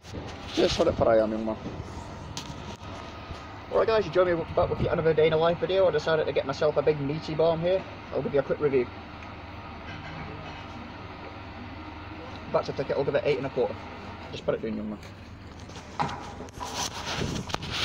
Just hold it for I am, young man. Alright guys, you join me back with yet another day in a life video. I decided to get myself a big meaty bomb here. I'll give you a quick review. Back to ticket, I'll give it 8 1/4. Just put it down, young man.